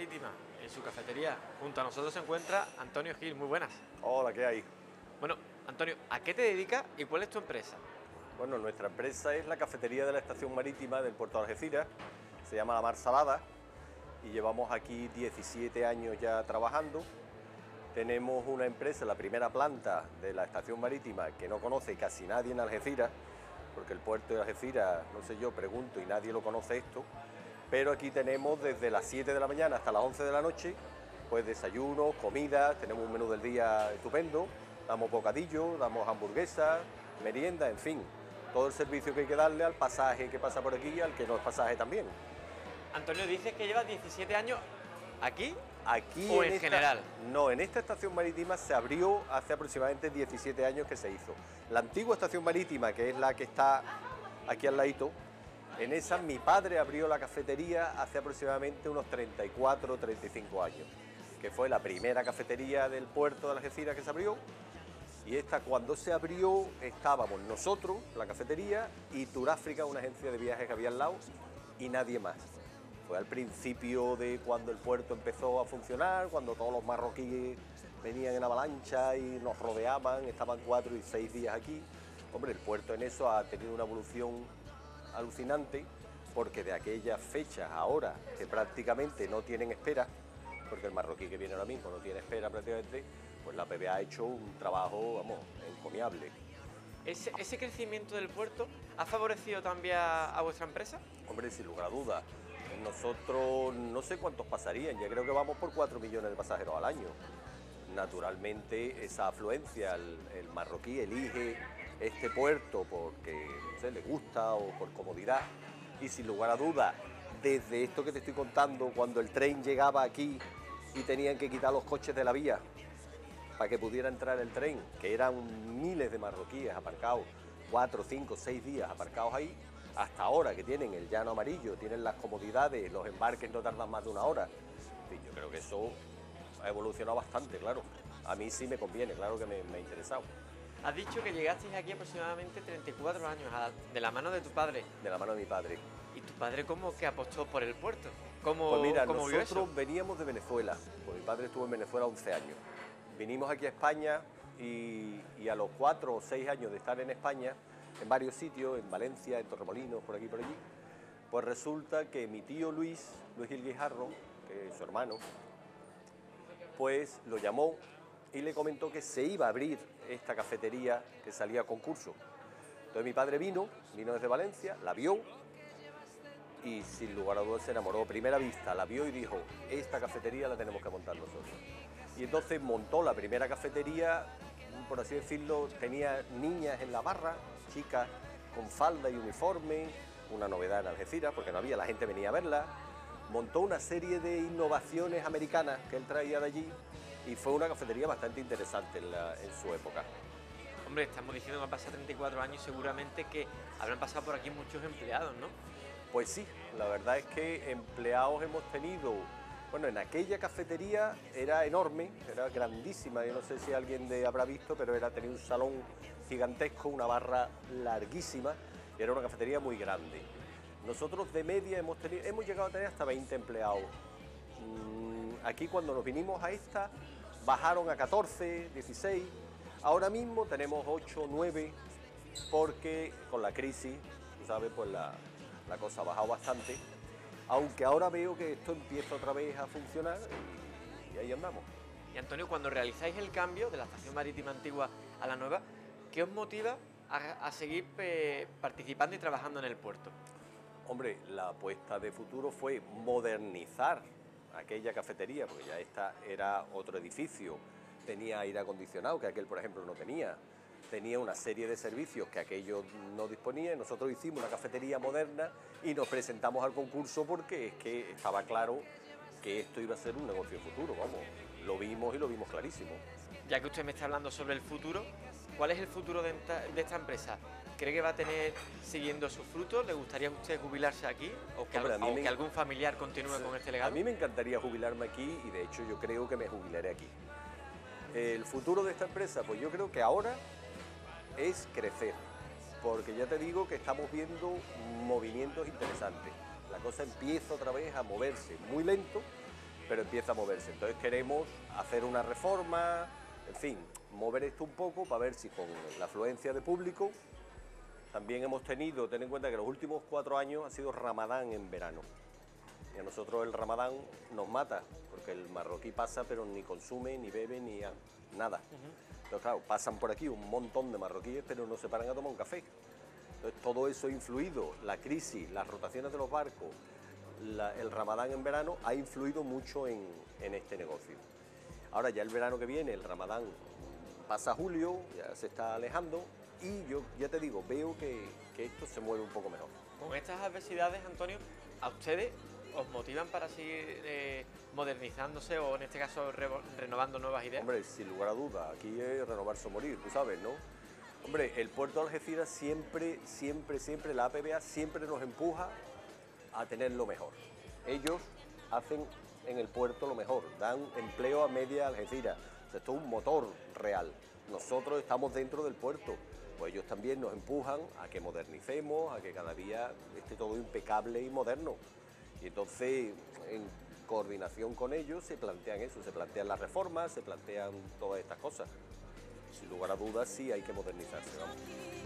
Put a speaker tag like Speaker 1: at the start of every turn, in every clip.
Speaker 1: Marítima, en su cafetería. Junto a nosotros se encuentra Antonio Gil. Muy buenas.
Speaker 2: Hola, ¿qué hay?
Speaker 1: Bueno, Antonio, ¿a qué te dedicas y cuál es tu empresa?
Speaker 2: Bueno, nuestra empresa es la cafetería de la estación marítima del puerto de Algeciras, se llama La Mar Salada y llevamos aquí 17 años ya trabajando. Tenemos una empresa, la primera planta de la estación marítima que no conoce casi nadie en Algeciras, porque el puerto de Algeciras, no sé yo, pregunto y nadie lo conoce esto, pero aquí tenemos desde las 7 de la mañana hasta las 11 de la noche, pues desayunos, comidas, tenemos un menú del día estupendo, damos bocadillos, damos hamburguesas, merienda, en fin, todo el servicio que hay que darle al pasaje que pasa por aquí y al que no es pasaje también.
Speaker 1: Antonio, dices que llevas 17 años aquí
Speaker 2: Aquí
Speaker 1: o en general.
Speaker 2: No, en esta estación marítima se abrió hace aproximadamente 17 años que se hizo. La antigua estación marítima, que es la que está aquí al ladito, en esa mi padre abrió la cafetería hace aproximadamente unos 34 o 35 años, que fue la primera cafetería del puerto de Algeciras que se abrió. Y esta, cuando se abrió, estábamos nosotros, la cafetería, y Turáfrica, una agencia de viajes que había al lado, y nadie más. Fue al principio de cuando el puerto empezó a funcionar, cuando todos los marroquíes venían en avalancha y nos rodeaban, estaban 4 y 6 días aquí. Hombre, el puerto en eso ha tenido una evolución alucinante, porque de aquellas fechas ahora, que prácticamente no tienen espera, porque el marroquí que viene ahora mismo no tiene espera prácticamente, pues la PBA ha hecho un trabajo, vamos, encomiable.
Speaker 1: ¿Ese crecimiento del puerto ha favorecido también a vuestra empresa?
Speaker 2: Hombre, sin lugar a dudas, nosotros no sé cuántos pasarían, ya creo que vamos por 4 millones de pasajeros al año. Naturalmente, esa afluencia, el marroquí elige este puerto porque no sé, le gusta o por comodidad, y sin lugar a dudas, desde esto que te estoy contando, cuando el tren llegaba aquí y tenían que quitar los coches de la vía para que pudiera entrar el tren, que eran miles de marroquíes aparcados, 4, 5, 6 días aparcados ahí, hasta ahora que tienen el llano amarillo, tienen las comodidades, los embarques no tardan más de una hora. En fin, yo creo que eso ha evolucionado bastante, claro. A mí sí me conviene, claro que me ha interesado.
Speaker 1: Has dicho que llegasteis aquí aproximadamente 34 años, de la mano de tu padre.
Speaker 2: De la mano de mi padre.
Speaker 1: ¿Y tu padre cómo que apostó por el puerto?
Speaker 2: Pues
Speaker 1: ¿Cómo
Speaker 2: mira,
Speaker 1: vio eso?
Speaker 2: nosotros veníamos de Venezuela, pues mi padre estuvo en Venezuela 11 años. Vinimos aquí a España y a los 4 o 6 años de estar en España, en varios sitios, en Valencia, en Torremolinos, por aquí y por allí, pues resulta que mi tío Luis Gil Guijarro, que es su hermano, pues lo llamó y le comentó que se iba a abrir esta cafetería que salía a concurso. Entonces mi padre vino desde Valencia, la vio y sin lugar a dudas se enamoró a primera vista, la vio y dijo, esta cafetería la tenemos que montar nosotros. Y entonces montó la primera cafetería, por así decirlo, tenía niñas en la barra, chicas con falda y uniforme, una novedad en Algeciras porque no había, la gente venía a verla. Montó una serie de innovaciones americanas que él traía de allí y fue una cafetería bastante interesante en su época.
Speaker 1: Hombre, estamos diciendo que han pasado 34 años y seguramente que habrán pasado por aquí muchos empleados, ¿no?
Speaker 2: Pues sí, la verdad es que empleados hemos tenido, bueno, en aquella cafetería era enorme, era grandísima, yo no sé si alguien habrá visto, pero tenía un salón gigantesco, una barra larguísima, y era una cafetería muy grande. Nosotros de media hemos llegado a tener hasta 20 empleados. Aquí cuando nos vinimos a esta, bajaron a 14, 16, ahora mismo tenemos 8, 9, porque con la crisis, tú sabes, pues la cosa ha bajado bastante, aunque ahora veo que esto empieza otra vez a funcionar y ahí andamos.
Speaker 1: Y Antonio, cuando realizáis el cambio de la estación marítima antigua a la nueva, ¿qué os motiva a seguir participando y trabajando en el puerto?
Speaker 2: Hombre, la apuesta de futuro fue modernizar aquella cafetería, porque ya esta era otro edificio, tenía aire acondicionado, que aquel, por ejemplo, no tenía. Tenía una serie de servicios que aquello no disponía y nosotros hicimos una cafetería moderna y nos presentamos al concurso porque es que estaba claro que esto iba a ser un negocio futuro, vamos, lo vimos y lo vimos clarísimo.
Speaker 1: Ya que usted me está hablando sobre el futuro, ¿cuál es el futuro de esta empresa? ¿Cree que va a tener siguiendo sus frutos? ¿Le gustaría a usted jubilarse aquí? ¿O que, que algún familiar continúe con este legado?
Speaker 2: A mí me encantaría jubilarme aquí y de hecho yo creo que me jubilaré aquí. El futuro de esta empresa, pues yo creo que ahora es crecer, porque ya te digo que estamos viendo movimientos interesantes. La cosa empieza otra vez a moverse muy lento, pero empieza a moverse. Entonces queremos hacer una reforma, en fin, mover esto un poco para ver si con la afluencia de público. También hemos tenido, ten en cuenta que los últimos 4 años ha sido Ramadán en verano. Y a nosotros el Ramadán nos mata, porque el marroquí pasa pero ni consume, ni bebe, ni nada. Entonces claro, pasan por aquí un montón de marroquíes, pero no se paran a tomar un café. Entonces todo eso ha influido, la crisis, las rotaciones de los barcos, el Ramadán en verano ha influido mucho en este negocio. Ahora ya el verano que viene, el Ramadán pasa julio, ya se está alejando, y yo ya te digo, veo que esto se mueve un poco mejor.
Speaker 1: Con estas adversidades, Antonio, ¿a ustedes os motivan para seguir modernizándose o en este caso renovando nuevas ideas?
Speaker 2: Hombre, sin lugar a duda, aquí es renovarse o morir, tú sabes, ¿no? Hombre, el puerto de Algeciras siempre, la APBA siempre nos empuja a tener lo mejor. Ellos hacen en el puerto lo mejor, dan empleo a media Algeciras. O sea, esto es un motor real. Nosotros estamos dentro del puerto, pues ellos también nos empujan a que modernicemos, a que cada día esté todo impecable y moderno. Y entonces, en coordinación con ellos, se plantean eso, se plantean las reformas, se plantean todas estas cosas. Sin lugar a dudas, sí hay que modernizarse, vamos.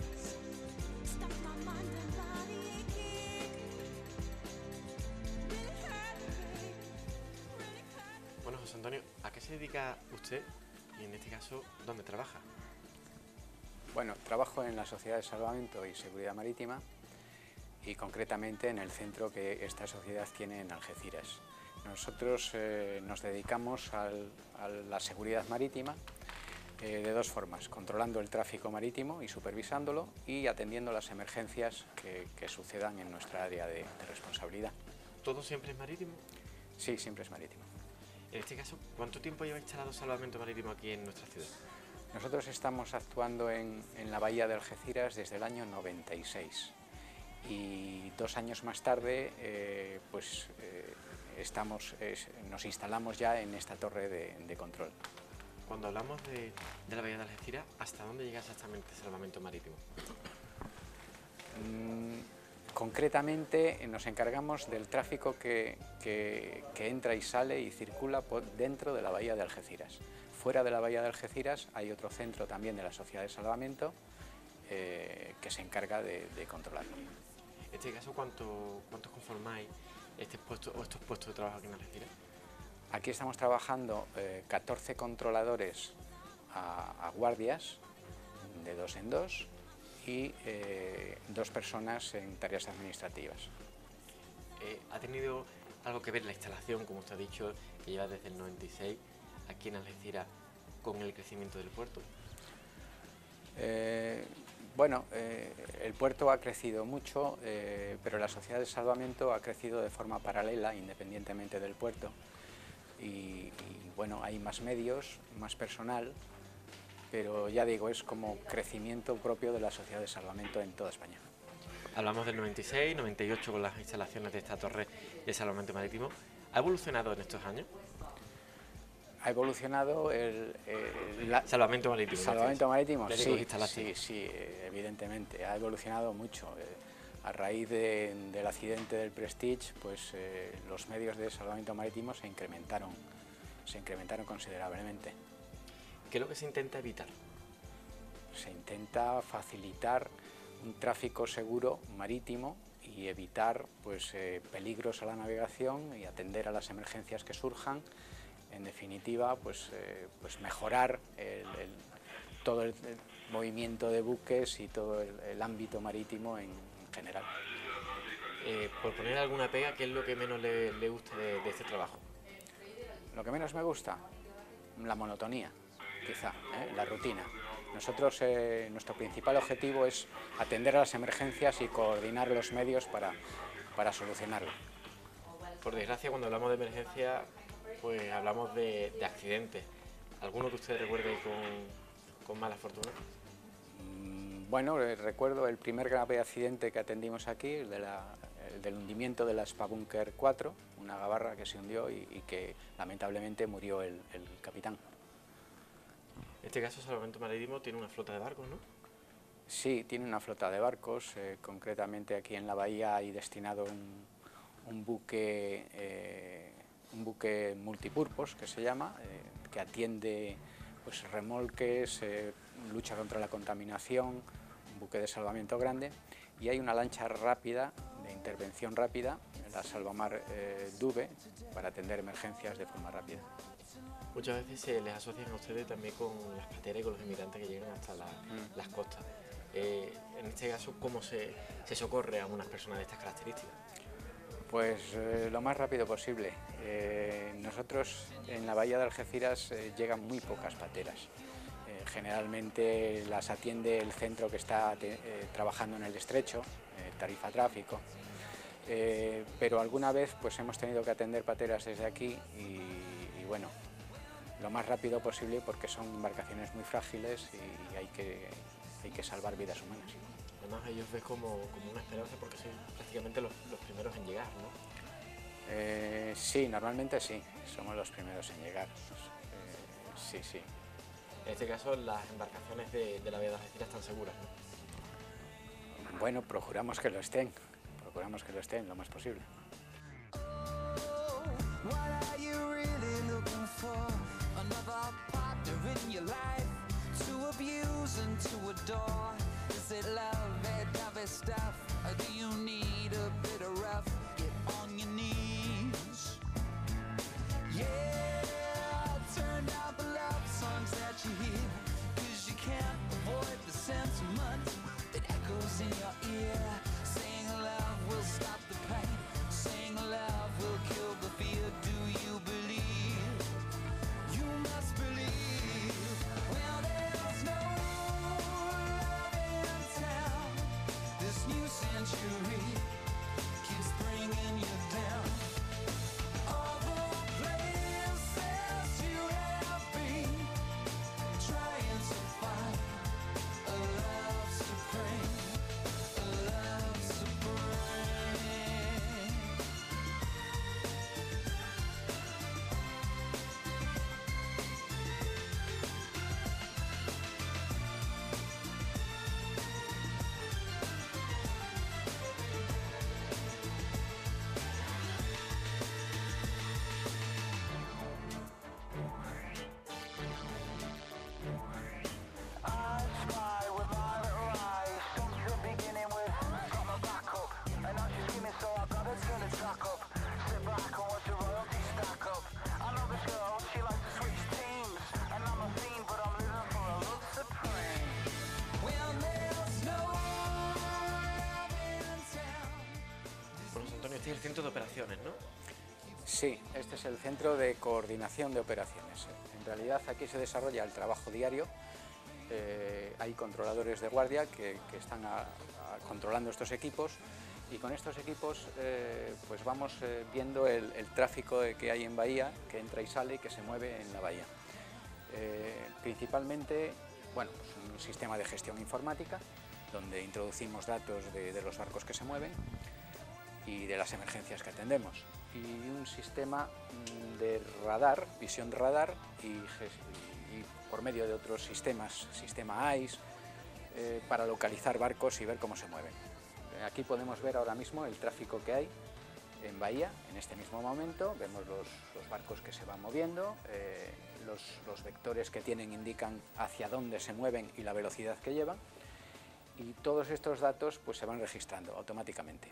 Speaker 1: Bueno, José Antonio, ¿a qué se dedica usted y en este caso, dónde trabaja?
Speaker 3: Bueno, trabajo en la Sociedad de Salvamento y Seguridad Marítima y concretamente en el centro que esta sociedad tiene en Algeciras. Nosotros nos dedicamos a la seguridad marítima de dos formas, controlando el tráfico marítimo y supervisándolo y atendiendo las emergencias que sucedan en nuestra área de responsabilidad.
Speaker 1: ¿Todo siempre es marítimo?
Speaker 3: Sí, siempre es marítimo.
Speaker 1: En este caso, ¿cuánto tiempo lleva instalado salvamento marítimo aquí en nuestra ciudad?
Speaker 3: Nosotros estamos actuando en la bahía de Algeciras desde el año 96 y 2 años más tarde nos instalamos ya en esta torre de control.
Speaker 1: Cuando hablamos de la bahía de Algeciras, ¿hasta dónde llega exactamente el salvamento marítimo?
Speaker 3: Concretamente nos encargamos del tráfico que entra y sale y circula dentro de la bahía de Algeciras. Fuera de la bahía de Algeciras hay otro centro también de la Sociedad de Salvamento que se encarga de controlarlo.
Speaker 1: En este caso, ¿cuántos conformáis estos puestos de trabajo aquí en Algeciras?
Speaker 3: Aquí estamos trabajando 14 controladores a guardias de 2 en 2 y 2 personas en tareas administrativas.
Speaker 1: ¿Ha tenido algo que ver la instalación, como usted ha dicho, que lleva desde el 96 aquí en Algeciras, con el crecimiento del puerto?
Speaker 3: El puerto ha crecido mucho, pero la Sociedad de Salvamento ha crecido de forma paralela, independientemente del puerto. Y bueno, hay más medios, más personal, pero ya digo, es como crecimiento propio de la Sociedad de Salvamento en toda España.
Speaker 1: Hablamos del 96, 98 con las instalaciones de esta torre de salvamento marítimo. ¿Ha evolucionado en estos años?
Speaker 3: Ha evolucionado
Speaker 1: salvamento marítimo.
Speaker 3: Salvamento marítimo,
Speaker 1: sí,
Speaker 3: evidentemente, ha evolucionado mucho. A raíz del accidente del Prestige, pues los medios de salvamento marítimo se incrementaron considerablemente.
Speaker 1: ¿Qué es lo que se intenta evitar?
Speaker 3: Se intenta facilitar un tráfico seguro marítimo y evitar peligros a la navegación y atender a las emergencias que surjan. En definitiva, mejorar todo el movimiento de buques y todo el ámbito marítimo en general.
Speaker 1: Por poner alguna pega, ¿qué es lo que menos le gusta de este trabajo?
Speaker 3: Lo que menos me gusta, la monotonía, quizá, la rutina. Nosotros, nuestro principal objetivo es atender a las emergencias y coordinar los medios para solucionarlo.
Speaker 1: Por desgracia, cuando hablamos de emergencia, pues hablamos de accidentes. ¿Alguno que usted recuerde con mala fortuna?
Speaker 3: Bueno, recuerdo el primer grave accidente que atendimos aquí, el del hundimiento de la Spabunker 4, una gabarra que se hundió y que lamentablemente murió el capitán.
Speaker 1: En este caso, Salvamento Marítimo tiene una flota de barcos, ¿no?
Speaker 3: Sí, tiene una flota de barcos. Concretamente aquí en la bahía hay destinado un buque un buque multipurpose que se llama, que atiende pues, remolques, lucha contra la contaminación, un buque de salvamento grande, y hay una lancha rápida, de intervención rápida, la Salvamar Dube, para atender emergencias de forma rápida.
Speaker 1: Muchas veces se les asocian a ustedes también con las pateras y con los inmigrantes que llegan hasta las costas. En este caso, ¿cómo se socorre a unas personas de estas características?
Speaker 3: Pues lo más rápido posible. Nosotros en la bahía de Algeciras llegan muy pocas pateras. Generalmente las atiende el centro que está trabajando en el estrecho, Tarifa Tráfico, pero alguna vez pues hemos tenido que atender pateras desde aquí y bueno, lo más rápido posible porque son embarcaciones muy frágiles y hay que salvar vidas humanas.
Speaker 1: Además ellos ven como una esperanza porque son prácticamente los primeros en llegar, ¿no?
Speaker 3: Sí, normalmente sí, somos los primeros en llegar. Sí, sí.
Speaker 1: En este caso las embarcaciones de la bahía de Algeciras están seguras, ¿no?
Speaker 3: Bueno, procuramos que lo estén lo más posible.
Speaker 1: Este es el centro de operaciones, ¿no?
Speaker 3: Sí, este es el centro de coordinación de operaciones. En realidad aquí se desarrolla el trabajo diario. Hay controladores de guardia que están controlando estos equipos y con estos equipos pues vamos viendo el tráfico que hay en bahía, que entra y sale y que se mueve en la bahía. Principalmente, bueno, pues un sistema de gestión informática donde introducimos datos de los barcos que se mueven y de las emergencias que atendemos, y un sistema de radar, visión de radar y por medio de otros sistemas, sistema AIS, para localizar barcos y ver cómo se mueven. Aquí podemos ver ahora mismo el tráfico que hay en bahía en este mismo momento. Vemos los barcos que se van moviendo, los vectores que tienen indican hacia dónde se mueven y la velocidad que llevan, y todos estos datos pues se van registrando automáticamente.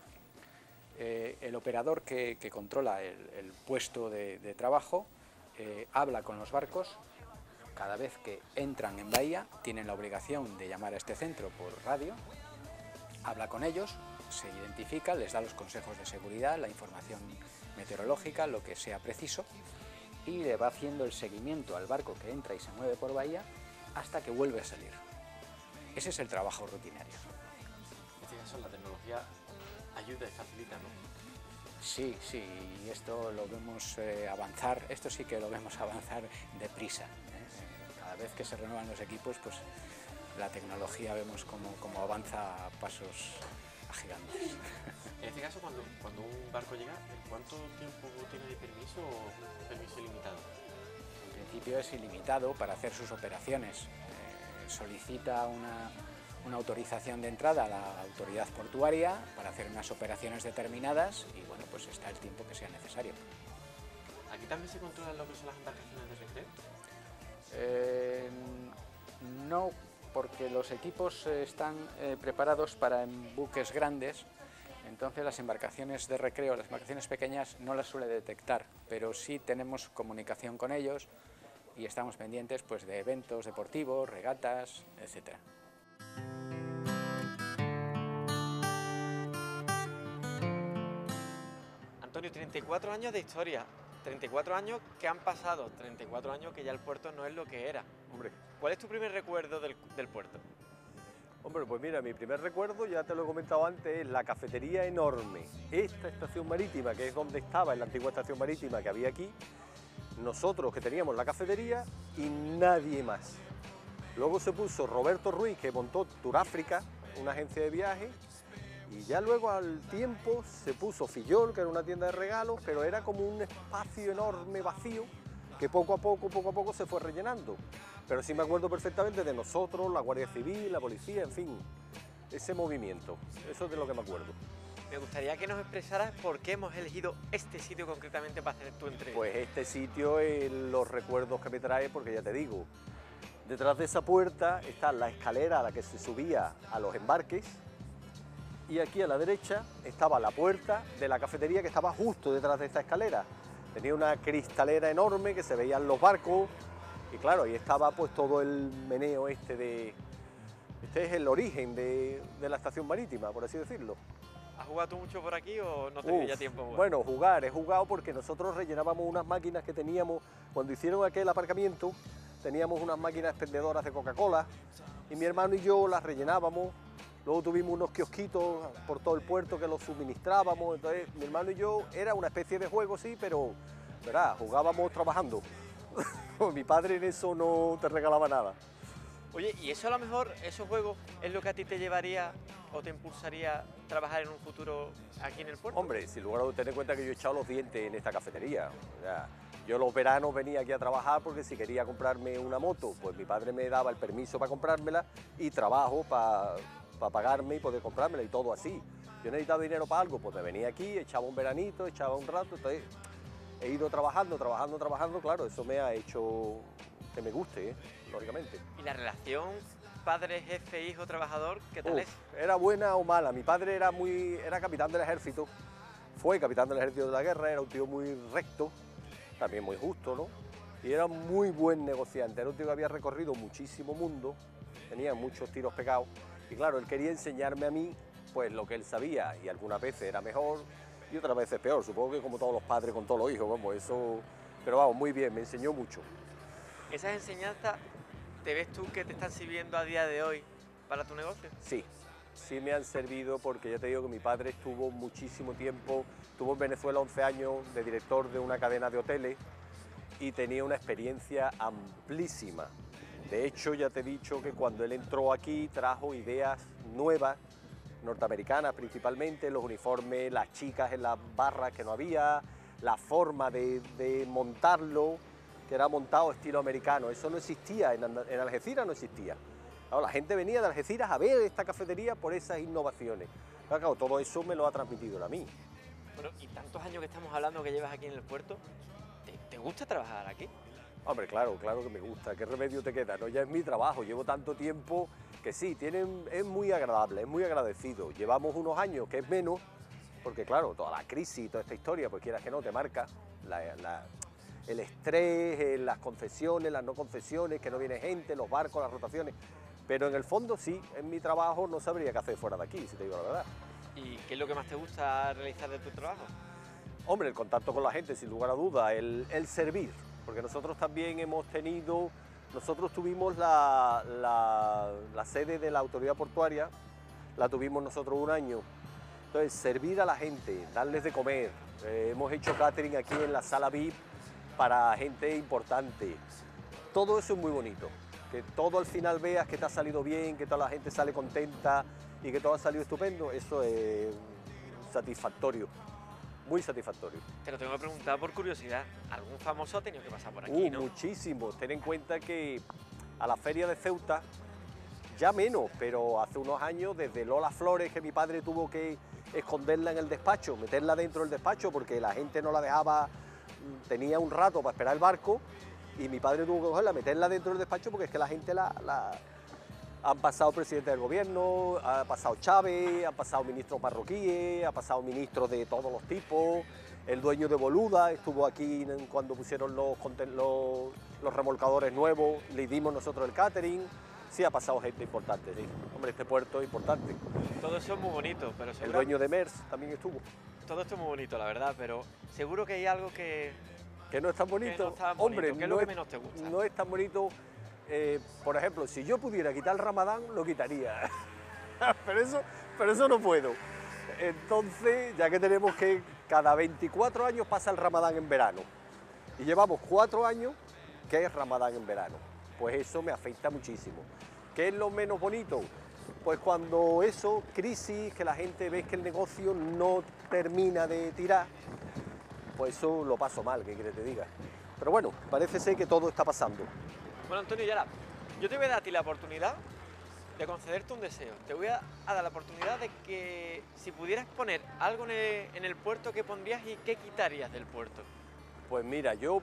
Speaker 3: El operador que controla el puesto de trabajo habla con los barcos. Cada vez que entran en bahía tienen la obligación de llamar a este centro por radio, habla con ellos, se identifica, les da los consejos de seguridad, la información meteorológica, lo que sea preciso, y le va haciendo el seguimiento al barco que entra y se mueve por bahía hasta que vuelve a salir. Ese es el trabajo rutinario.
Speaker 1: En este caso la tecnología ayuda y facilita, ¿no?
Speaker 3: Sí, sí, y esto lo vemos avanzar, esto sí que lo vemos avanzar deprisa. Cada vez que se renuevan los equipos, pues la tecnología vemos cómo avanza a pasos gigantes.
Speaker 1: En este caso, cuando un barco llega, ¿cuánto tiempo tiene de permiso o un permiso ilimitado?
Speaker 3: En principio es ilimitado para hacer sus operaciones. Solicita una autorización de entrada a la autoridad portuaria para hacer unas operaciones determinadas y bueno, pues está el tiempo que sea necesario.
Speaker 1: ¿Aquí también se controlan lo que son las embarcaciones de recreo?
Speaker 3: No, porque los equipos están preparados para en buques grandes, entonces las embarcaciones de recreo, las embarcaciones pequeñas no las suele detectar, pero sí tenemos comunicación con ellos y estamos pendientes pues, de eventos deportivos, regatas, etcétera.
Speaker 1: Antonio, 34 años de historia, 34 años que han pasado, 34 años que ya el puerto no es lo que era.
Speaker 2: Hombre.
Speaker 1: ¿Cuál es tu primer recuerdo del puerto?
Speaker 2: Hombre, pues mira, mi primer recuerdo, ya te lo he comentado antes, es la cafetería enorme. Esta estación marítima, que es donde estaba, en la antigua estación marítima que había aquí, nosotros que teníamos la cafetería y nadie más. Luego se puso Roberto Ruiz, que montó Turáfrica, una agencia de viajes, y ya luego al tiempo se puso Fillol, que era una tienda de regalos, pero era como un espacio enorme, vacío, que poco a poco se fue rellenando. Pero sí me acuerdo perfectamente de nosotros, la Guardia Civil, la policía, en fin, ese movimiento, eso es de lo que me acuerdo.
Speaker 1: Me gustaría que nos expresaras por qué hemos elegido este sitio concretamente para hacer tu entrevista.
Speaker 2: Pues este sitio es los recuerdos que me trae, porque ya te digo, detrás de esa puerta está la escalera a la que se subía a los embarques, y aquí a la derecha estaba la puerta de la cafetería que estaba justo detrás de esta escalera. Tenía una cristalera enorme que se veían los barcos y claro, ahí estaba pues todo el meneo este es el origen de la estación marítima, por así decirlo.
Speaker 1: ¿Has jugado tú mucho por aquí o no tenías ya tiempo de jugar?
Speaker 2: Bueno, he jugado porque nosotros rellenábamos unas máquinas que teníamos, cuando hicieron aquel aparcamiento, teníamos unas máquinas expendedoras de Coca-Cola y mi hermano y yo las rellenábamos. Luego tuvimos unos kiosquitos por todo el puerto que los suministrábamos, entonces mi hermano y yo era una especie de juego, sí, pero ¿verdad? Jugábamos trabajando. Mi padre en eso no te regalaba nada.
Speaker 1: Oye, ¿y eso a lo mejor, esos juegos, es lo que a ti te llevaría o te impulsaría a trabajar en un futuro aquí en el puerto?
Speaker 2: Hombre, sin lugar a tener en cuenta que yo he echado los dientes en esta cafetería. O sea, yo los veranos venía aquí a trabajar porque si quería comprarme una moto, pues mi padre me daba el permiso para comprármela y trabajo para pagarme y poder comprármela y todo así. Yo necesitaba dinero para algo, pues me venía aquí, echaba un veranito, echaba un rato, entonces he ido trabajando, claro, eso me ha hecho que me guste, lógicamente.
Speaker 1: ¿Y la relación padre, jefe, hijo, trabajador, qué tal es?
Speaker 2: ¿Era buena o mala? Mi padre era capitán del ejército, fue capitán del ejército de la guerra, era un tío muy recto, también muy justo, ¿no? Y era muy buen negociante, era un tío que había recorrido muchísimo mundo, tenía muchos tiros pegados, y claro, él quería enseñarme a mí pues lo que él sabía, y algunas veces era mejor y otras veces peor, supongo que como todos los padres con todos los hijos, vamos, eso, pero vamos, muy bien, me enseñó mucho.
Speaker 1: ¿Esas enseñanzas te ves tú que te están sirviendo a día de hoy para tu negocio?
Speaker 2: Sí, sí me han servido porque ya te digo que mi padre estuvo muchísimo tiempo, estuvo en Venezuela 11 años de director de una cadena de hoteles y tenía una experiencia amplísima. De hecho, ya te he dicho que cuando él entró aquí trajo ideas nuevas, norteamericanas principalmente, los uniformes, las chicas en las barras que no había, la forma de montarlo, que era montado estilo americano, eso no existía, en Algeciras no existía. Claro, la gente venía de Algeciras a ver esta cafetería por esas innovaciones. Claro, todo eso me lo ha transmitido él a mí.
Speaker 1: Bueno, y tantos años que estamos hablando que llevas aquí en el puerto, ¿te gusta trabajar aquí?
Speaker 2: Hombre, claro que me gusta, ¿qué remedio te queda? No, ya es mi trabajo, llevo tanto tiempo que sí, es muy agradable, es muy agradecido. Llevamos unos años que es menos, porque claro, toda la crisis, toda esta historia, pues quieras que no, te marca el estrés, las concesiones, las no concesiones, que no viene gente, los barcos, las rotaciones. Pero en el fondo sí, en mi trabajo no sabría qué hacer fuera de aquí, si te digo la verdad.
Speaker 1: ¿Y qué es lo que más te gusta realizar de tu trabajo?
Speaker 2: Hombre, el contacto con la gente, sin lugar a duda, el servir, porque nosotros también hemos tenido, nosotros tuvimos la sede de la autoridad portuaria, la tuvimos nosotros un año. Entonces, servir a la gente, darles de comer, hemos hecho catering aquí en la sala VIP para gente importante. Todo eso es muy bonito, que todo al final veas que te ha salido bien, que toda la gente sale contenta y que todo ha salido estupendo, eso es satisfactorio, muy satisfactorio.
Speaker 1: Te lo tengo que preguntar por curiosidad, ¿algún famoso ha tenido que pasar por aquí, no?
Speaker 2: Muchísimos, ten en cuenta que a la feria de Ceuta, ya menos, pero hace unos años, desde Lola Flores, que mi padre tuvo que esconderla en el despacho, meterla dentro del despacho porque la gente no la dejaba tenía un rato para esperar el barco y mi padre tuvo que cogerla, meterla dentro del despacho porque es que la gente han pasado presidente del gobierno, ha pasado Chávez, han pasado ministros marroquíes, ha pasado ministros de todos los tipos, el dueño de Boluda estuvo aquí cuando pusieron los remolcadores nuevos, le dimos nosotros el catering, sí ha pasado gente importante, sí. Hombre, este puerto es importante.
Speaker 1: Todo eso es muy bonito, pero
Speaker 2: el dueño de MERS también estuvo.
Speaker 1: Todo esto es muy bonito, la verdad, pero seguro que hay algo que
Speaker 2: no es tan bonito.
Speaker 1: No es tan
Speaker 2: hombre,
Speaker 1: bonito. ¿Qué es lo que menos te gusta?
Speaker 2: No es tan bonito. Por ejemplo, si yo pudiera quitar el Ramadán, lo quitaría. pero eso no puedo. Entonces, ya que tenemos que cada 24 años pasa el Ramadán en verano. Y llevamos 4 años que es Ramadán en verano. Pues eso me afecta muchísimo. ¿Qué es lo menos bonito? Pues cuando eso, crisis, que la gente ve que el negocio no termina de tirar, pues eso lo paso mal, ¿qué quieres que te diga? Pero bueno, parece ser que todo está pasando.
Speaker 1: Bueno, Antonio, y ahora, yo te voy a dar a ti la oportunidad de concederte un deseo. Te voy a dar la oportunidad de que si pudieras poner algo en el puerto, ¿qué pondrías y qué quitarías del puerto?
Speaker 2: Pues mira, yo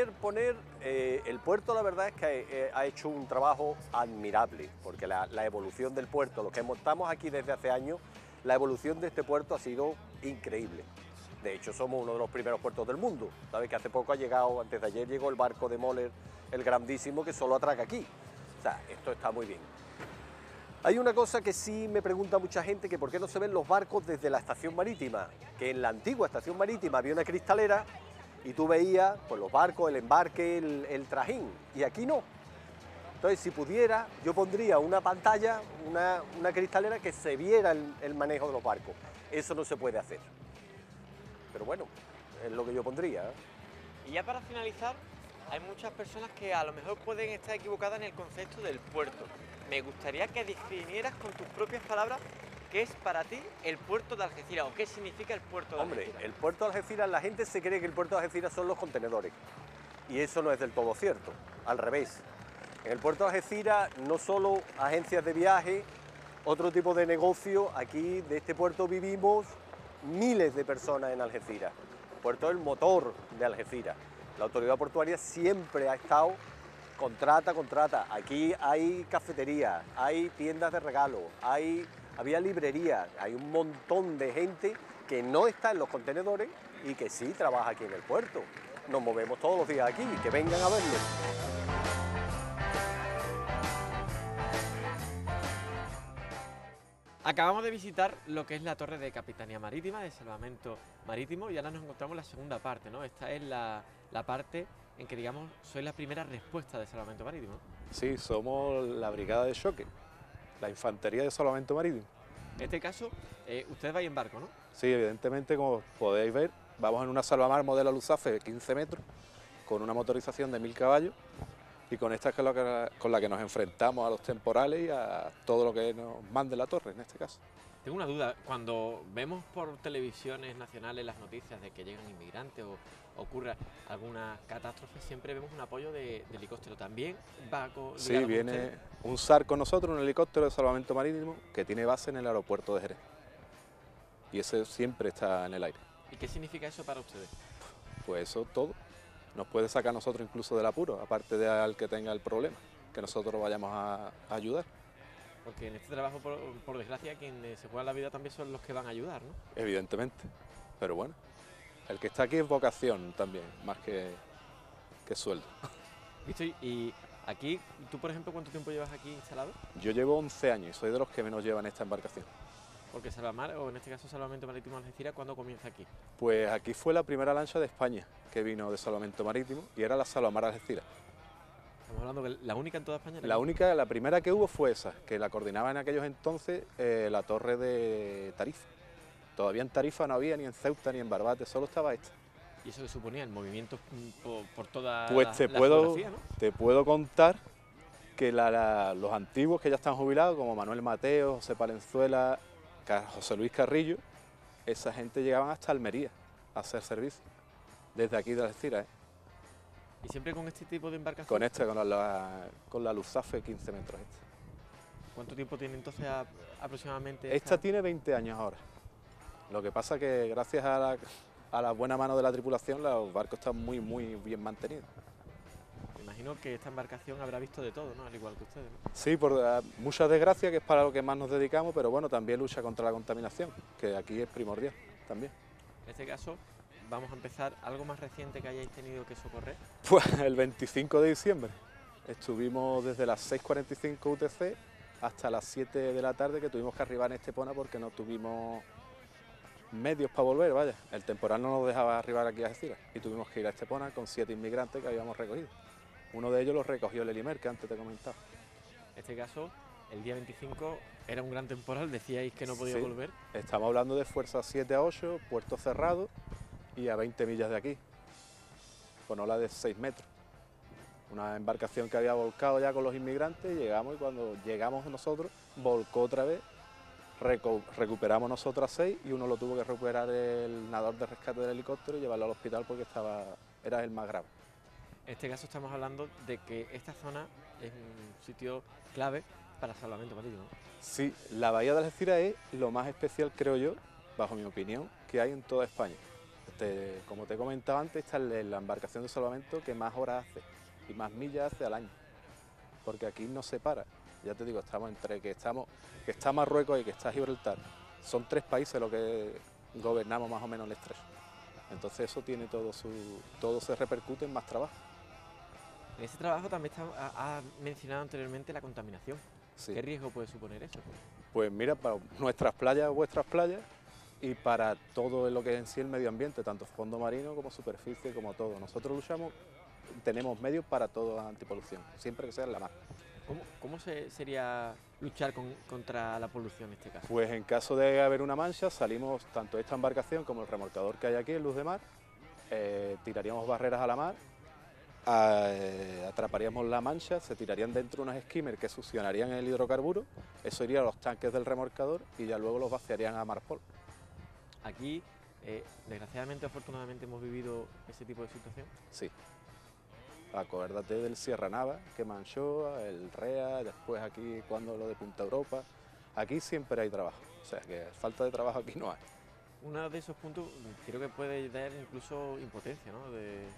Speaker 2: el puerto la verdad es que ha hecho un trabajo admirable, porque la evolución del puerto, los que estamos aquí desde hace años, la evolución de este puerto ha sido increíble. De hecho, somos uno de los primeros puertos del mundo. Sabes que hace poco antes de ayer llegó el barco de Moller, el grandísimo, que solo atraca aquí. O sea, esto está muy bien. Hay una cosa que sí me pregunta mucha gente, que por qué no se ven los barcos desde la estación marítima, que en la antigua estación marítima había una cristalera y tú veías pues, los barcos, el embarque, el trajín, y aquí no. Entonces, si pudiera, yo pondría una pantalla, una cristalera que se viera el manejo de los barcos. Eso no se puede hacer. Pero bueno, es lo que yo pondría.
Speaker 1: Y ya para finalizar, hay muchas personas que a lo mejor pueden estar equivocadas en el concepto del puerto. Me gustaría que definieras con tus propias palabras qué es para ti el puerto de Algeciras o qué significa el puerto de Algeciras.
Speaker 2: Hombre, el puerto de Algeciras, la gente se cree que el puerto de Algeciras son los contenedores. Y eso no es del todo cierto, al revés. En el puerto de Algeciras no solo agencias de viaje, otro tipo de negocio, aquí de este puerto vivimos miles de personas en Algeciras. El puerto es el motor de Algeciras. La autoridad portuaria siempre ha estado contrata. Aquí hay cafeterías, hay tiendas de regalo, había librerías, hay un montón de gente que no está en los contenedores y que sí trabaja aquí en el puerto. Nos movemos todos los días aquí, que vengan a verlo.
Speaker 1: Acabamos de visitar lo que es la torre de Capitanía Marítima, de salvamento marítimo, y ahora nos encontramos en la segunda parte, ¿no? Esta es la parte en que, digamos, sois la primera respuesta de salvamento marítimo, ¿no?
Speaker 4: Sí, somos la brigada de choque, la infantería de salvamento marítimo.
Speaker 1: En este caso, ustedes vais en barco, ¿no?
Speaker 4: Sí, evidentemente, como podéis ver, vamos en una salvamar modelo Lusace de 15 metros, con una motorización de 1000 caballos, y con esta es con la que nos enfrentamos a los temporales y a todo lo que nos mande la torre, en este caso.
Speaker 1: Tengo una duda, cuando vemos por televisiones nacionales las noticias de que llegan inmigrantes o ocurra alguna catástrofe, siempre vemos un apoyo de helicóptero. ¿También va con...?
Speaker 4: Sí, viene un SAR con nosotros, un helicóptero de salvamento marítimo, que tiene base en el aeropuerto de Jerez. Y ese siempre está en el aire.
Speaker 1: ¿Y qué significa eso para ustedes?
Speaker 4: Pues eso todo. Nos puede sacar a nosotros incluso del apuro, aparte de al que tenga el problema, que nosotros vayamos a ayudar.
Speaker 1: Porque en este trabajo, por desgracia, quienes se juegan la vida también son los que van a ayudar, ¿no?
Speaker 4: Evidentemente, pero bueno, el que está aquí es vocación también, más que sueldo.
Speaker 1: Y aquí, tú por ejemplo, ¿cuánto tiempo llevas aquí instalado?
Speaker 4: Yo llevo 11 años y soy de los que menos llevan esta embarcación.
Speaker 1: Porque Salvamar, o en este caso Salvamento Marítimo Algeciras, ¿cuándo comienza aquí?
Speaker 4: Pues aquí fue la primera lancha de España que vino de salvamento marítimo y era la Salvamar Algeciras.
Speaker 1: Estamos hablando que la única en toda España.
Speaker 4: La primera que hubo fue esa, que la coordinaba en aquellos entonces la torre de Tarifa. Todavía en Tarifa no había ni en Ceuta ni en Barbate, solo estaba esta.
Speaker 1: ¿Y eso que suponía? ¿El movimiento por toda
Speaker 4: pues
Speaker 1: la
Speaker 4: geografía,
Speaker 1: ¿no?
Speaker 4: Te puedo contar que los antiguos que ya están jubilados, como Manuel Mateo, José Palenzuela, José Luis Carrillo, esa gente llegaban hasta Almería a hacer servicio, desde aquí de Algeciras.
Speaker 1: ¿Y siempre con este tipo de embarcación?
Speaker 4: Con la Lusace 15 metros.
Speaker 1: ¿Cuánto tiempo tiene entonces aproximadamente?
Speaker 4: Esta tiene 20 años ahora. Lo que pasa que gracias a la buena mano de la tripulación, los barcos están muy bien mantenidos.
Speaker 1: Me imagino que esta embarcación habrá visto de todo, ¿no? Al igual que ustedes, ¿no?
Speaker 4: Sí, por mucha desgracia, que es para lo que más nos dedicamos, pero bueno, también lucha contra la contaminación, que aquí es primordial también.
Speaker 1: En este caso, vamos a empezar algo más reciente que hayáis tenido que socorrer.
Speaker 4: Pues el 25 de diciembre estuvimos desde las 6:45 UTC hasta las 7 de la tarde, que tuvimos que arribar en Estepona porque no tuvimos medios para volver, vaya. El temporal no nos dejaba arribar aquí a Algeciras y tuvimos que ir a Estepona con 7 inmigrantes que habíamos recogido. Uno de ellos los recogió el Elimer, que antes te comentaba.
Speaker 1: En este caso, el día 25 era un gran temporal, decíais que no podía
Speaker 4: Sí,
Speaker 1: volver.
Speaker 4: Estamos hablando de fuerza 7 a 8, puerto cerrado y a 20 millas de aquí, con ola de 6 metros. Una embarcación que había volcado ya con los inmigrantes, llegamos y cuando llegamos nosotros, volcó otra vez, recuperamos nosotros a 6 y uno lo tuvo que recuperar el nadador de rescate del helicóptero y llevarlo al hospital porque era el más grave.
Speaker 1: En este caso estamos hablando de que esta zona es un sitio clave para salvamento marítimo.
Speaker 4: Sí, la bahía de Algeciras es lo más especial, creo yo, bajo mi opinión, que hay en toda España. Como te he comentado antes, esta es la embarcación de salvamento que más horas hace y más millas hace al año, porque aquí no se para. Ya te digo, estamos entre que está Marruecos y que está Gibraltar. Son 3 países los que gobernamos más o menos el estrecho. Entonces eso tiene todo se repercute en más trabajo.
Speaker 1: En ese trabajo también ha mencionado anteriormente la contaminación.
Speaker 4: Sí.
Speaker 1: ¿Qué riesgo puede suponer eso?
Speaker 4: Pues mira, para nuestras playas, vuestras playas, y para todo lo que es en sí el medio ambiente, tanto fondo marino como superficie, como todo. Nosotros tenemos medios para toda antipolución, siempre que sea en la mar.
Speaker 1: ¿Cómo sería luchar contra la polución en este caso?
Speaker 4: Pues en caso de haber una mancha, salimos tanto esta embarcación como el remolcador que hay aquí en Luz de Mar, tiraríamos barreras a la mar, atraparíamos la mancha, se tirarían dentro unos skimmers que succionarían el hidrocarburo, eso iría a los tanques del remolcador y ya luego los vaciarían a Marpol.
Speaker 1: Aquí, desgraciadamente, afortunadamente, hemos vivido ese tipo de situación.
Speaker 4: Sí. Acuérdate del Sierra Nava, que manchó, el REA, después aquí cuando lo de Punta Europa. Aquí siempre hay trabajo, o sea que falta de trabajo aquí no hay.
Speaker 1: Uno de esos puntos creo que puede dar incluso impotencia, ¿no?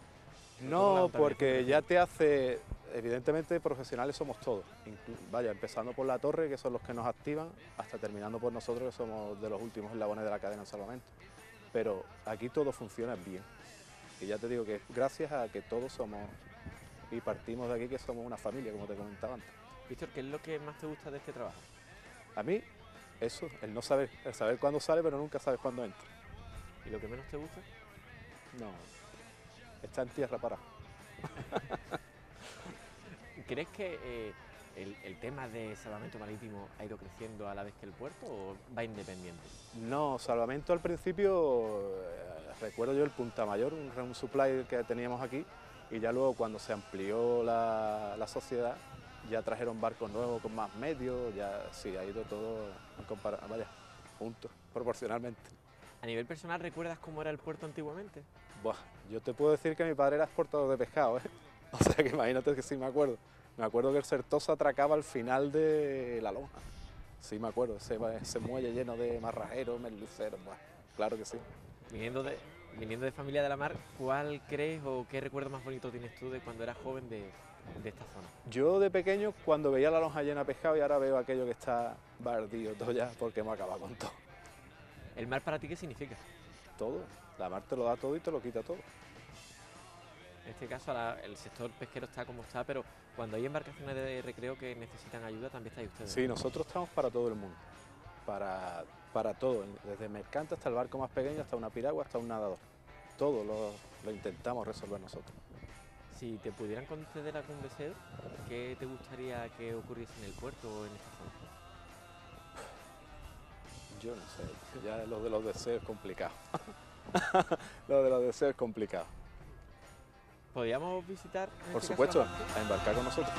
Speaker 4: No, porque ya te hace, evidentemente profesionales somos todos, vaya, empezando por la torre, que son los que nos activan, hasta terminando por nosotros, que somos de los últimos eslabones de la cadena de salvamento. Pero aquí todo funciona bien, y ya te digo que gracias a que todos somos, y partimos de aquí que somos una familia, como te comentaba antes.
Speaker 1: Víctor, ¿qué es lo que más te gusta de este trabajo?
Speaker 4: A mí, eso, el saber cuándo sale, pero nunca sabes cuándo entra.
Speaker 1: ¿Y lo que menos te gusta?
Speaker 4: No, está en tierra parado.
Speaker 1: ¿Crees que el tema de salvamento marítimo ha ido creciendo a la vez que el puerto o va independiente?
Speaker 4: No, salvamento al principio, recuerdo yo el Punta Mayor, un supply que teníamos aquí, y ya luego cuando se amplió la sociedad, ya trajeron barcos nuevos con más medios, ya sí, ha ido todo juntos, proporcionalmente.
Speaker 1: A nivel personal, ¿recuerdas cómo era el puerto antiguamente?
Speaker 4: Buah, yo te puedo decir que mi padre era exportador de pescado, ¿eh? O sea que imagínate que sí me acuerdo. Me acuerdo que el Certosa atracaba al final de la lonja. Sí me acuerdo, ese muelle lleno de marrajeros, merluceros, buah, claro que sí.
Speaker 1: Viniendo de familia de la mar, ¿cuál crees o qué recuerdo más bonito tienes tú de cuando eras joven de esta zona?
Speaker 4: Yo de pequeño, cuando veía la lonja llena de pescado, y ahora veo aquello que está bardío todo ya, porque hemos acabado con todo.
Speaker 1: ¿El mar para ti qué significa?
Speaker 4: Todo, la mar te lo da todo y te lo quita todo.
Speaker 1: En este caso el sector pesquero está como está, pero cuando hay embarcaciones de recreo que necesitan ayuda, también estáis ustedes.
Speaker 4: Sí, nosotros estamos para todo el mundo, para todo, desde mercante hasta el barco más pequeño, hasta una piragua, hasta un nadador. Todo lo intentamos resolver nosotros.
Speaker 1: Si te pudieran conceder algún deseo, ¿qué te gustaría que ocurriese en el puerto o en esta zona?
Speaker 4: Yo no sé, ya lo de los deseos es complicado. Lo de los deseos es complicado.
Speaker 1: ¿Podríamos visitar?
Speaker 4: Por supuesto, a embarcar con nosotros.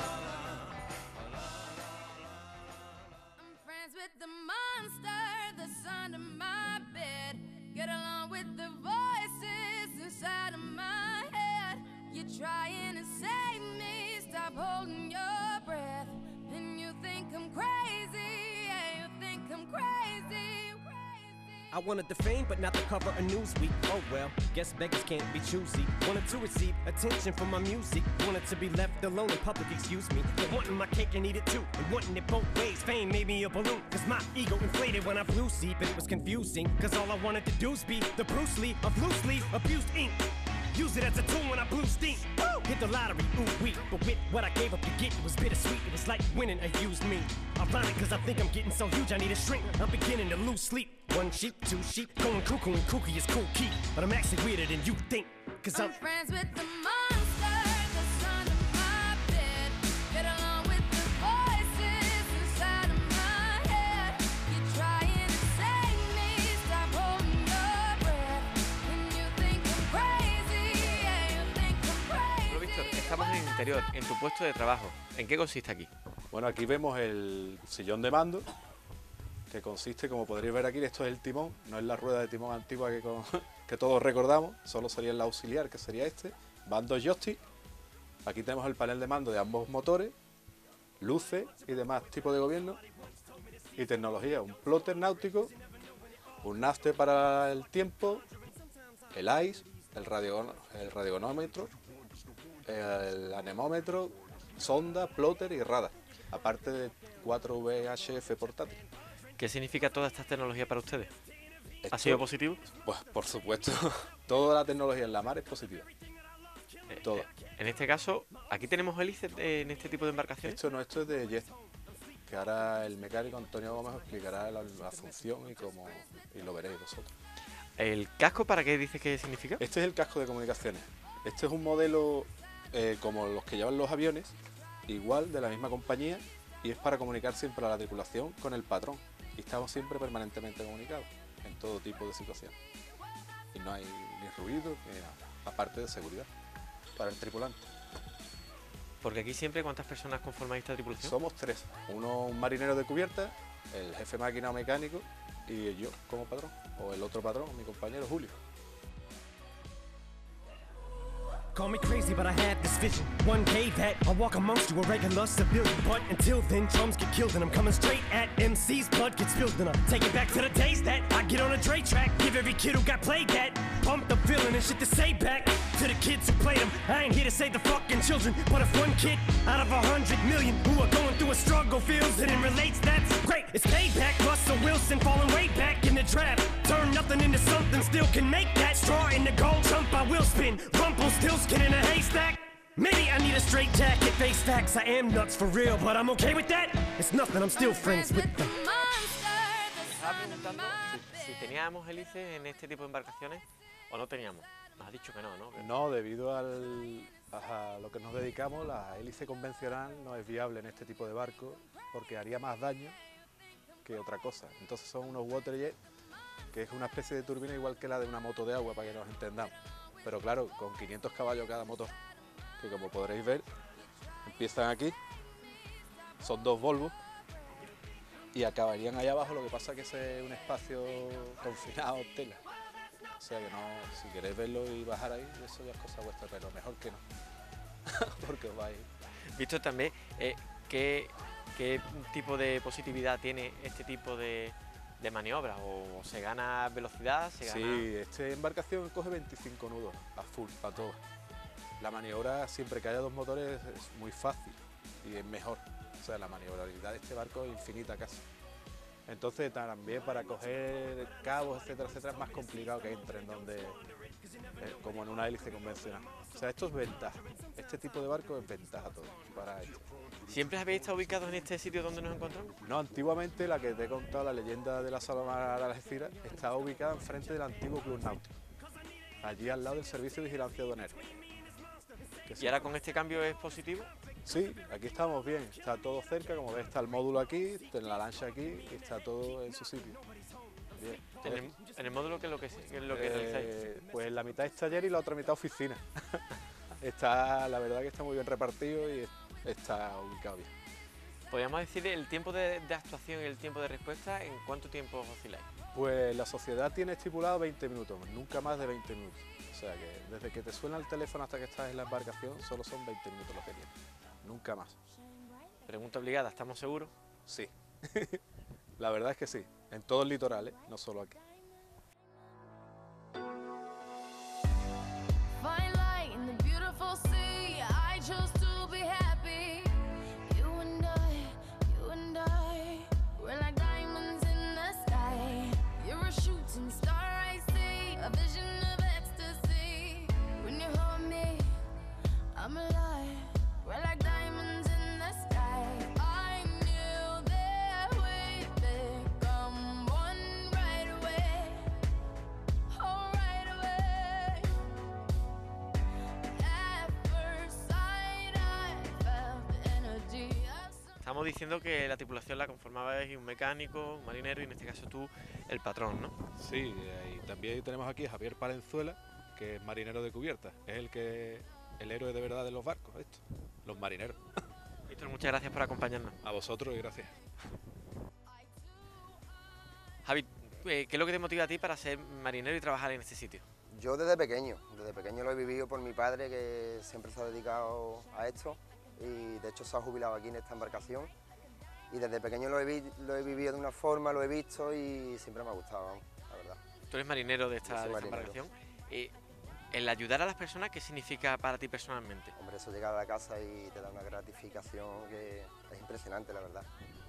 Speaker 5: I wanted the fame, but not the cover of Newsweek. Oh well, guess beggars can't be choosy. Wanted to receive attention from my music. Wanted to be left alone in public, excuse me. But wanting my cake and eat it too. And wanting it both ways. Fame made me a balloon. Cause my ego inflated when I flew sleep. And it was confusing. Cause all I wanted to do was be the Bruce Lee of loosely abused ink. Use it as a tool when I blew steam. Woo! Hit the lottery, ooh wee. But with what I gave up to get, it was bittersweet. It was like winning a used me. Ironic, cause I think I'm getting so huge I need a shrink. I'm beginning to lose sleep. One sheep, two sheep, going cuckoo and kooky is cool key. But I'm actually weirder than you think. Cause I'm
Speaker 6: friends with the monster that's under my bed. Get along with the voices inside of my head. You're trying to save me, stop holding your breath. And you think I'm crazy, yeah, you think I'm crazy.
Speaker 1: Bueno, Víctor, estamos en el interior, en tu puesto de trabajo. ¿En qué consiste aquí?
Speaker 4: Bueno, aquí vemos el sillón de mando, que consiste, como podréis ver aquí, esto es el timón, no es la rueda de timón antigua que todos recordamos, solo sería el auxiliar, que sería este. Van dos joysticks, aquí tenemos el panel de mando de ambos motores, luces y demás tipos de gobierno, y tecnología, un plotter náutico, un naste para el tiempo, el ICE, el radiogonómetro, el anemómetro, sonda, plotter y radar, aparte de 4 VHF portátil.
Speaker 1: ¿Qué significa toda esta tecnología para ustedes? ¿Ha sido positivo?
Speaker 4: Pues por supuesto, toda la tecnología en la mar es positiva. Todo.
Speaker 1: En este caso, aquí tenemos hélices en este tipo de embarcaciones.
Speaker 4: Esto es de jet, que ahora el mecánico Antonio Gómez os explicará la función y lo veréis vosotros.
Speaker 1: ¿El casco para qué dice que significa?
Speaker 4: Este es el casco de comunicaciones. Este es un modelo como los que llevan los aviones, igual, de la misma compañía, y es para comunicar siempre a la tripulación con el patrón. Y estamos siempre permanentemente comunicados en todo tipo de situaciones. Y no hay ni ruido, ni nada, aparte de seguridad para el tripulante.
Speaker 1: Porque aquí siempre, ¿cuántas personas conforman esta tripulación?
Speaker 4: Somos 3. Un marinero de cubierta, el jefe máquina o mecánico y yo como patrón. O el otro patrón, mi compañero Julio.
Speaker 5: Call me crazy, but I had this vision. One day that I'll walk amongst you, a regular civilian. But until then, chums get killed, and I'm coming straight at MC's blood gets spilled, and I'm taking back to the days that I get on a Dre track. Give every kid who got played that pumped up feeling and shit to say back to the kids who played them. I ain't here to save the fucking children, but if one kid out of 100 million who are going through a struggle feels it and relates, that's great. It's payback. Russell Wilson falling way back in the draft. Turn nothing into something, still can make that straw in the gold jump. I will spin. Rumpelstiltskin in a haystack. Maybe I need a straight jacket, face facts. I am nuts for real, but I'm okay with that. It's nothing, I'm still friends with them.
Speaker 1: Estaba preguntando si teníamos hélices en este tipo de embarcaciones o no teníamos. Nos has dicho que no, ¿no?
Speaker 4: No, debido a lo que nos dedicamos, la hélice convencional no es viable en este tipo de barcos porque haría más daño que otra cosa. Entonces son unos waterjet, que es una especie de turbina igual que la de una moto de agua, para que nos entendamos. Pero claro, con 500 caballos cada motor, que como podréis ver, empiezan aquí, son 2 Volvo, y acabarían allá abajo, lo que pasa es que ese es un espacio confinado, tela. O sea que no, si queréis verlo y bajar ahí, eso ya es cosa vuestra, pero mejor que no, porque os vais.
Speaker 1: Visto también, ¿qué tipo de positividad tiene este tipo de maniobras? ¿O se gana velocidad?
Speaker 4: Sí, esta embarcación coge 25 nudos a full, para todo. La maniobra, siempre que haya 2 motores, es muy fácil y es mejor. O sea, la maniobrabilidad de este barco es infinita casi. Entonces también para coger cabos, etcétera, etcétera, es más complicado que entren como en una hélice convencional. O sea, esto es ventaja. Este tipo de barco es ventaja todo para esto.
Speaker 1: ¿Siempre habéis estado ubicados en este sitio donde nos encontramos?
Speaker 4: No, antiguamente, la que te he contado, la leyenda de la Salomar de Algeciras, estaba ubicada enfrente del antiguo Club Náutico, allí al lado del Servicio de Vigilancia Aduanera.
Speaker 1: ¿Y ahora con este cambio es positivo?
Speaker 4: Sí, aquí estamos bien, está todo cerca, como ves está el módulo aquí, la lancha aquí, y está todo en su sitio. Bien.
Speaker 1: ¿En el módulo qué es lo que realizáis?
Speaker 4: Pues la mitad es taller y la otra mitad oficina. La verdad que está muy bien repartido y está ubicado bien.
Speaker 1: ¿Podríamos decir el tiempo de actuación y el tiempo de respuesta, en cuánto tiempo os osciláis?
Speaker 4: Pues la sociedad tiene estipulado 20 minutos, nunca más de 20 minutos. O sea que desde que te suena el teléfono hasta que estás en la embarcación solo son 20 minutos los que tienes, nunca más.
Speaker 1: Pregunta obligada, ¿estamos seguros?
Speaker 4: Sí, la verdad es que sí, en todo el litoral, no solo aquí.
Speaker 6: chose to be happy. You and I, we're like diamonds in the sky. You're a shooting star, I see, a vision of ecstasy. When you hold me, I'm alive. We're like diamonds in the sky. I knew that we'd become one right away. Oh, right away. At first sight, I felt the energy of some.
Speaker 1: Estamos diciendo que la tripulación la conformabais un mecánico, un marinero y en este caso tú el patrón, ¿no?
Speaker 4: Sí, y también tenemos aquí a Javier Palenzuela, que es marinero de cubierta. Es el héroe de verdad de los barcos, los marineros.
Speaker 1: Víctor, muchas gracias por acompañarnos.
Speaker 4: A vosotros y gracias.
Speaker 1: Javi, ¿qué es lo que te motiva a ti para ser marinero y trabajar en este sitio?
Speaker 7: Yo desde pequeño lo he vivido por mi padre, que siempre se ha dedicado a esto y de hecho se ha jubilado aquí en esta embarcación, y desde pequeño lo he vivido de una forma, lo he visto y siempre me ha gustado, vamos, la verdad.
Speaker 1: Tú eres marinero de
Speaker 7: Yo
Speaker 1: esta,
Speaker 7: soy
Speaker 1: de esta
Speaker 7: marinero.
Speaker 1: embarcación. El ayudar a las personas, ¿qué significa para ti personalmente?
Speaker 7: Hombre, eso llegar a la casa y te da una gratificación que es impresionante, la verdad.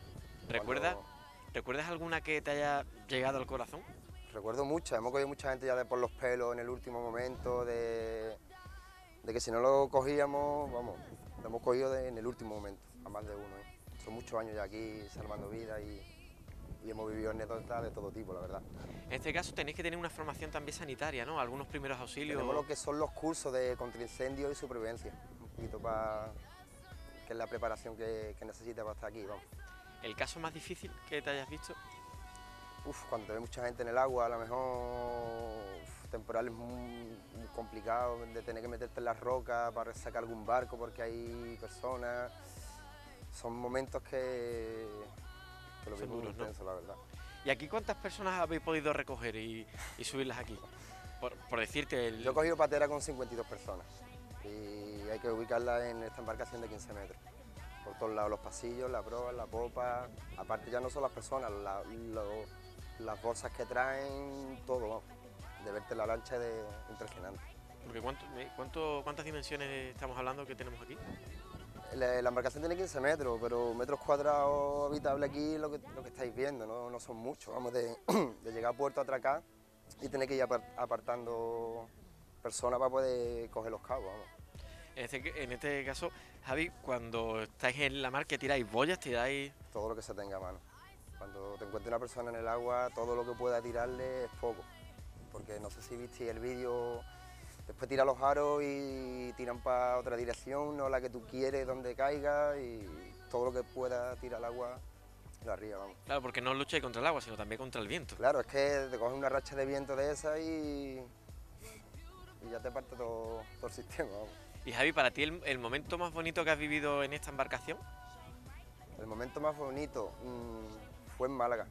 Speaker 1: ¿Recuerdas alguna que te haya llegado al corazón?
Speaker 7: Recuerdo muchas, hemos cogido mucha gente ya de por los pelos en el último momento, de que si no lo cogíamos, vamos, lo hemos cogido en el último momento, a más de uno. Son muchos años ya aquí salvando vidas y hemos vivido anécdotas de todo tipo, la verdad.
Speaker 1: En este caso tenéis que tener una formación también sanitaria, ¿no? Algunos primeros auxilios.
Speaker 7: Tenemos lo que son los cursos de contraincendio y supervivencia, un poquito para que es la preparación que necesitas para estar aquí, vamos.
Speaker 1: ¿El caso más difícil que te hayas visto?
Speaker 7: Cuando te ve mucha gente en el agua, a lo mejor temporales muy complicados, de tener que meterte en las rocas para sacar algún barco porque hay personas. Son momentos que lo
Speaker 1: Son
Speaker 7: vimos muy
Speaker 1: duros, ¿no?
Speaker 7: intenso, la verdad.
Speaker 1: ¿Y aquí cuántas personas habéis podido recoger y subirlas aquí? Por decirte,
Speaker 7: Yo he cogido patera con 52 personas y hay que ubicarla en esta embarcación de 15 metros. Por todos lados, los pasillos, la proa, la popa. Aparte ya no son las personas, las bolsas que traen, todo, vamos. De verte la lancha es impresionante.
Speaker 1: Porque ¿cuántas dimensiones estamos hablando que tenemos aquí?
Speaker 7: La embarcación tiene 15 metros, pero metros cuadrados habitables aquí lo que estáis viendo, no son muchos. Vamos, de llegar a puerto a atracar y tener que ir apartando personas para poder coger los cabos, vamos.
Speaker 1: En este caso, Javi, cuando estáis en la mar, ¿qué tiráis? ¿Boyas? ¿Tiráis...?
Speaker 7: Todo lo que se tenga a mano. Cuando te encuentre una persona en el agua, todo lo que pueda tirarle es poco. Porque no sé si visteis el vídeo, después tiran los aros y tiran para otra dirección, no la que tú quieres, donde caiga, y todo lo que pueda tirar al agua, lo arriba, vamos.
Speaker 1: Claro, porque no lucháis contra el agua, sino también contra el viento.
Speaker 7: Claro, es que te coges una racha de viento de esa y ya te parte todo el sistema, vamos.
Speaker 1: Y Javi, para ti el momento más bonito que has vivido en esta embarcación.
Speaker 7: El momento más bonito fue en Málaga.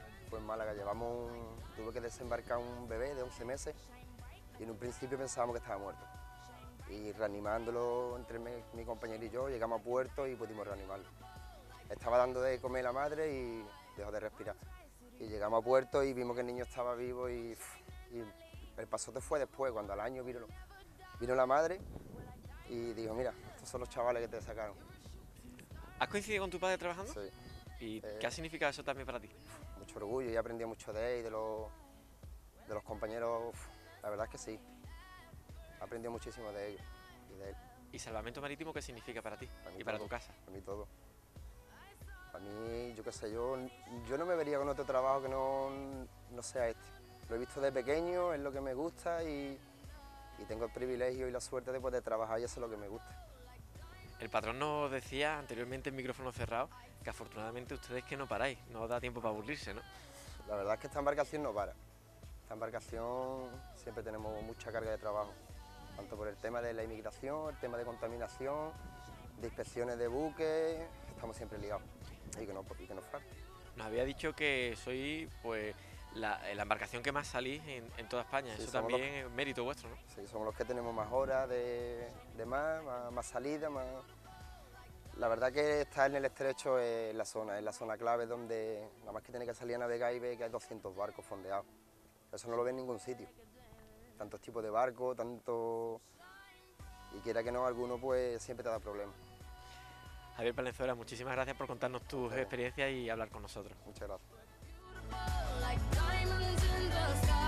Speaker 7: Tuve que desembarcar un bebé de 11 meses y en un principio pensábamos que estaba muerto. Y reanimándolo entre mi compañero y yo, llegamos a puerto y pudimos reanimarlo. Estaba dando de comer la madre y dejó de respirar. Y llegamos a puerto y vimos que el niño estaba vivo y el pasote fue después, cuando al año vino la madre y dijo, mira, estos son los chavales que te sacaron.
Speaker 1: ¿Has coincidido con tu padre trabajando?
Speaker 7: Sí.
Speaker 1: ¿Y qué ha significado eso también para ti?
Speaker 7: Mucho orgullo y he aprendido mucho de él y de los compañeros. La verdad es que sí. He aprendido muchísimo de ellos y de él.
Speaker 1: ¿Y salvamento marítimo qué significa para ti
Speaker 7: Para mí
Speaker 1: y para
Speaker 7: todo,
Speaker 1: tu casa?
Speaker 7: Para mí todo. Para mí, yo qué sé, yo no me vería con otro trabajo que no sea este. Lo he visto de pequeño, es lo que me gusta y tengo el privilegio y la suerte de poder trabajar y eso es lo que me gusta.
Speaker 1: El patrón nos decía anteriormente en micrófono cerrado que afortunadamente ustedes que no paráis, no os da tiempo para aburrirse, ¿no?
Speaker 7: La verdad es que esta embarcación no para. Esta embarcación siempre tenemos mucha carga de trabajo, tanto por el tema de la inmigración, el tema de contaminación, de inspecciones de buques, estamos siempre ligados y que no falte.
Speaker 1: Nos había dicho que sois pues la embarcación que más salís en toda España,
Speaker 7: Sí,
Speaker 1: eso
Speaker 7: somos
Speaker 1: también es mérito vuestro, ¿no?
Speaker 7: Sí, somos los que tenemos más horas de más salida, más. La verdad que estar en el estrecho es la zona clave donde nada más que tiene que salir a navegar y ver que hay 200 barcos fondeados. Eso no lo ve en ningún sitio. Tantos tipos de barcos, tanto. Y quiera que no, alguno pues siempre te da problemas.
Speaker 1: Javier Valenzuela, muchísimas gracias por contarnos tus experiencias y hablar con nosotros.
Speaker 7: Muchas gracias.
Speaker 6: Like diamonds in the sky.